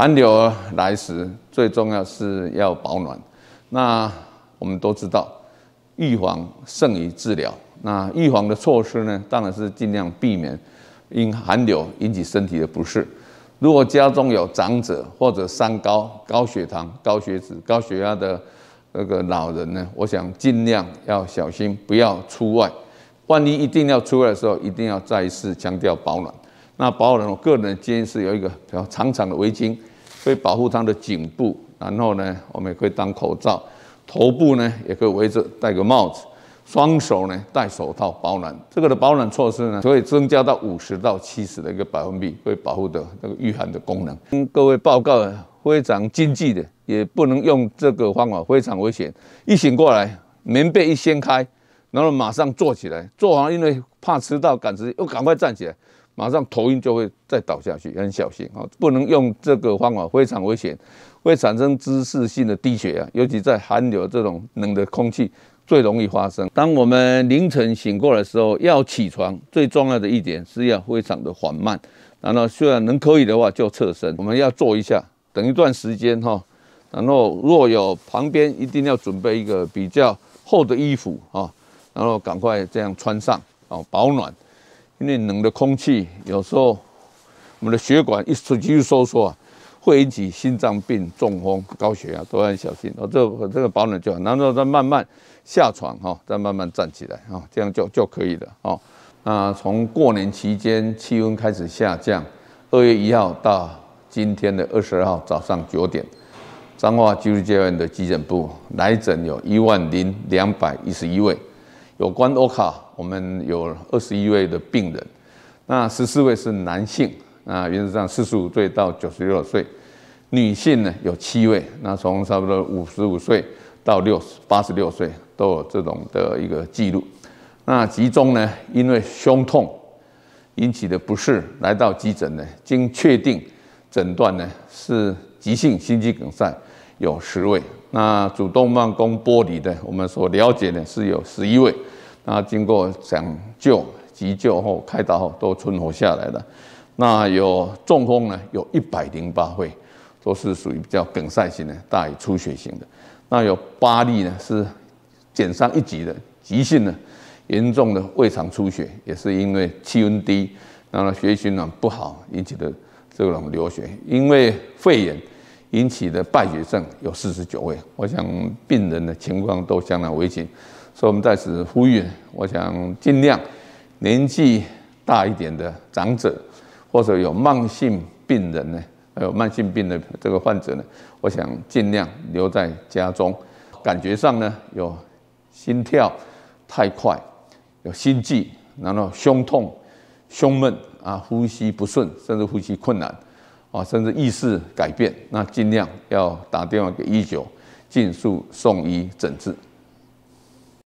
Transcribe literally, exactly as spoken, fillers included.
寒流来时，最重要是要保暖。那我们都知道，预防胜于治疗。那预防的措施呢，当然是尽量避免因寒流引起身体的不适。如果家中有长者或者三高、高血糖、高血脂、高血压的那个老人呢，我想尽量要小心，不要出外。万一一定要出来的时候，一定要再一次强调保暖。那保暖，我个人建议是有一个比较长长的围巾，可以保护他的颈部。然后呢，我们也可以当口罩，头部呢也可以围着戴个帽子，双手呢戴手套保暖。这个的保暖措施呢，可以增加到五十到七十的一个百分比，会保护的那个御寒的功能。跟各位报告非常经济的，也不能用这个方法，非常危险。一醒过来，棉被一掀开，然后马上坐起来，坐完因为怕迟到赶时间，又赶快站起来。马上头晕就会再倒下去，很小心啊！不能用这个方法，非常危险，会产生姿势性的低血压，尤其在寒流这种冷的空气最容易发生。当我们凌晨醒过来的时候，要起床，最重要的一点是要非常的缓慢。然后虽然能可以的话，就侧身，我们要做一下，等一段时间哈。然后若有旁边一定要准备一个比较厚的衣服啊，然后赶快这样穿上啊，保暖。因为冷的空气有时候我们的血管一出去收缩啊，会引起心脏病、中风、高血压，都要很小心。哦，这个这个保暖就好，然后再慢慢下床哈，再慢慢站起来哈，这样就就可以了哦。那从过年期间气温开始下降，二月一号到今天的二十二号早上九点，彰化基督教院的急诊部来诊有一万零两百一十一位。有关 O 卡，我们有二十一位的病人，那十四位是男性，那原则上四十五岁到九十六岁，女性呢有七位，那从差不多五十五岁到六八十六岁都有这种的一个记录。那其中呢，因为胸痛引起的不适来到急诊呢，经确定诊断呢是急性心肌梗塞，有十位。那主动脉弓剥离的，我们所了解的是有十一位。那经过抢救、急救后、开刀后都存活下来了。那有中风呢，有一百零八位，都是属于比较梗塞型的，大于出血型的。那有八例呢是减伤一级的，急性的、严重的胃肠出血，也是因为气温低，然后血液循环不好引起的这种流血。因为肺炎引起的败血症有四十九位，我想病人的情况都相当危险。所以我们在此呼吁，我想尽量年纪大一点的长者，或者有慢性病人呢，还有慢性病的这个患者呢，我想尽量留在家中。感觉上呢，有心跳太快，有心悸，然后胸痛、胸闷啊，呼吸不顺，甚至呼吸困难啊，甚至意识改变，那尽量要打电话给一九，尽速送医诊治。